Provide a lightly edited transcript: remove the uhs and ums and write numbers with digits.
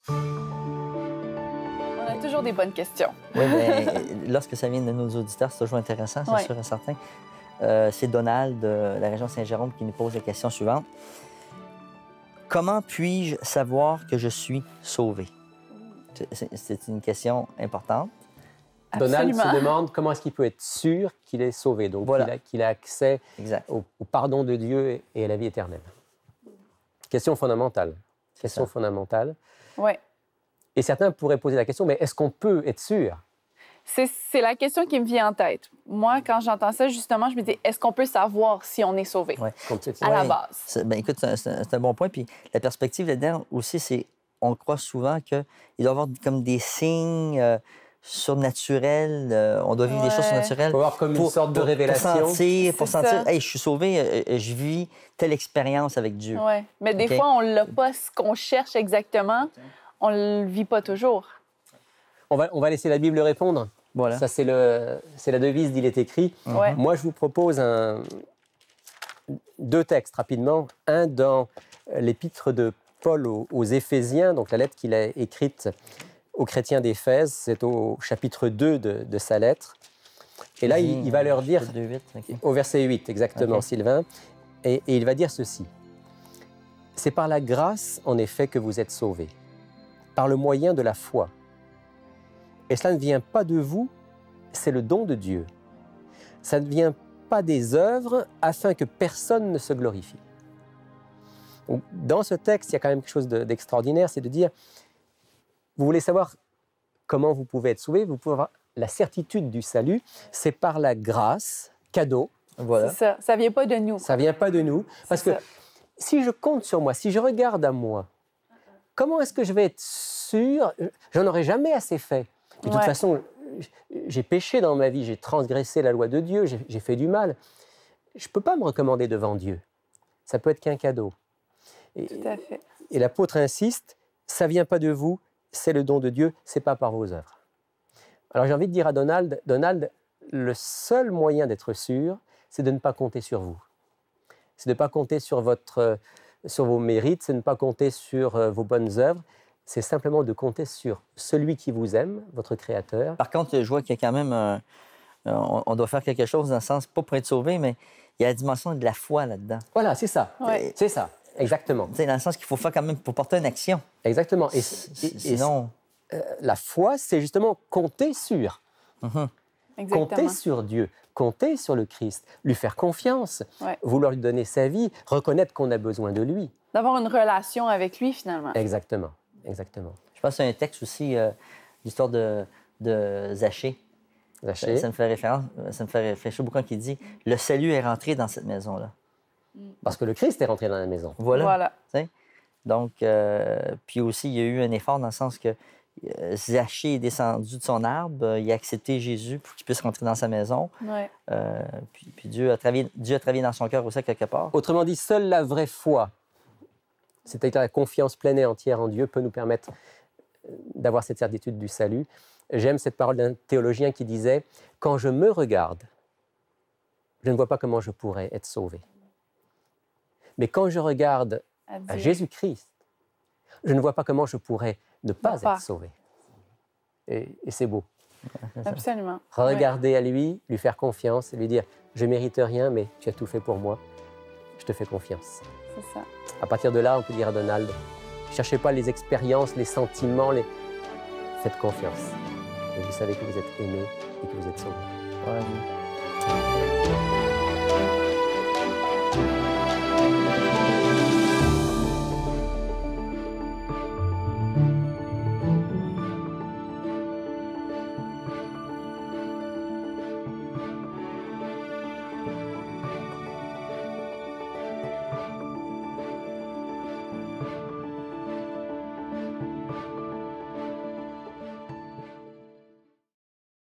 On a toujours des bonnes questions. Oui, mais lorsque ça vient de nos auditeurs, c'est toujours intéressant, c'est sûr et certain. C'est Donald de la région Saint-Jérôme qui nous pose la question suivante. Comment puis-je savoir que je suis sauvé? C'est une question importante. Donald se demande comment est-ce qu'il peut être sûr qu'il est sauvé, donc voilà. qu'il a accès au pardon de Dieu et à la vie éternelle. Question fondamentale. Question fondamentale. Oui. Et certains pourraient poser la question, mais est-ce qu'on peut être sûr? C'est la question qui me vient en tête. Moi, quand j'entends ça, justement, je me dis, est-ce qu'on peut savoir si on est sauvé? Ouais. À la base. Ben, écoute, c'est un bon point. Puis la perspective là-dedans aussi, c'est on croit souvent qu'il doit y avoir comme des signes surnaturels. On doit vivre des choses surnaturelles. Il faut avoir comme une sorte de révélation. Pour sentir, hey, je suis sauvé, je vis telle expérience avec Dieu. Oui, mais des fois, on n'a pas ce qu'on cherche exactement. On ne le vit pas toujours. On va laisser la Bible répondre. Voilà. Ça, c'est la devise d'Il est écrit. Ouais. Moi, je vous propose deux textes rapidement. Un dans l'épître de Paul aux Éphésiens, donc la lettre qu'il a écrite aux chrétiens d'Éphèse. C'est au chapitre 2 de sa lettre. Et là, il va leur dire, 2, 8, okay. Au verset 8, exactement, Sylvain, et il va dire ceci. « C'est par la grâce, en effet, que vous êtes sauvés, par le moyen de la foi. Et cela ne vient pas de vous, c'est le don de Dieu. Ça ne vient pas des œuvres afin que personne ne se glorifie. » Donc, dans ce texte, il y a quand même quelque chose d'extraordinaire, c'est de dire, vous voulez savoir comment vous pouvez être sauvé, vous pouvez avoir la certitude du salut, c'est par la grâce, cadeau. Voilà. C'est ça, ça ne vient pas de nous. Ça ne vient pas de nous, parce que si je compte sur moi, si je regarde à moi, comment est-ce que je vais être sûr? J'en aurais jamais assez fait. De toute façon, j'ai péché dans ma vie, j'ai transgressé la loi de Dieu, j'ai fait du mal. Je ne peux pas me recommander devant Dieu. Ça peut être qu'un cadeau. Tout à fait. Et l'apôtre insiste, ça ne vient pas de vous, c'est le don de Dieu, ce n'est pas par vos œuvres. Alors j'ai envie de dire à Donald, le seul moyen d'être sûr, c'est de ne pas compter sur vous. C'est de ne pas compter sur vos mérites, c'est de ne pas compter sur vos bonnes œuvres. C'est simplement de compter sur celui qui vous aime, votre Créateur. Par contre, je vois qu'il y a quand même... on doit faire quelque chose dans le sens, pas pour être sauvé, mais il y a la dimension de la foi là-dedans. Voilà, c'est ça. Ouais. C'est ça, exactement. C'est dans le sens qu'il faut faire quand même pour porter une action. Exactement. Et sinon... la foi, c'est justement compter sur. Compter sur Dieu, compter sur le Christ, lui faire confiance, vouloir lui donner sa vie, reconnaître qu'on a besoin de lui. D'avoir une relation avec lui, finalement. Exactement, exactement. Je pense à un texte aussi, l'histoire de Zachée. Zachée. Ça me fait réfléchir beaucoup quand il dit « Le salut est rentré dans cette maison-là ». Parce que le Christ est rentré dans la maison. Voilà. Donc, puis aussi, il y a eu un effort dans le sens que Zachée est descendu de son arbre, il a accepté Jésus pour qu'il puisse rentrer dans sa maison. Ouais. Puis Dieu a travaillé dans son cœur aussi quelque part. Autrement dit, seule la vraie foi, c'est-à-dire la confiance pleine et entière en Dieu, peut nous permettre d'avoir cette certitude du salut. J'aime cette parole d'un théologien qui disait « Quand je me regarde, je ne vois pas comment je pourrais être sauvé. Mais quand je regarde à Jésus-Christ, je ne vois pas comment je pourrais ne pas être sauvé. » Et c'est beau. Absolument. Regarder à lui, lui faire confiance et lui dire « Je ne mérite rien, mais tu as tout fait pour moi. Je te fais confiance. » C'est ça. À partir de là, on peut dire à Donald, ne cherchez pas les expériences, les sentiments, faites confiance. Et vous savez que vous êtes aimé et que vous êtes sauvé. Ouais.